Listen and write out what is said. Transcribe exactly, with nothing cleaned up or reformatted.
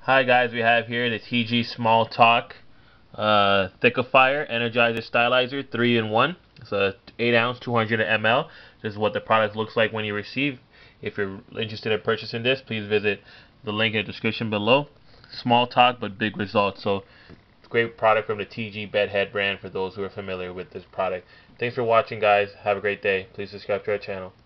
Hi guys, we have here the T I G Small Talk uh, Thickifier Energizer Stylizer three in one. It's a eight ounce, two hundred milliliters. This is what the product looks like when you receive. If you're interested in purchasing this, please visit the link in the description below. Small talk but big results. So it's a great product from the T I G Bedhead brand for those who are familiar with this product. Thanks for watching guys. Have a great day. Please subscribe to our channel.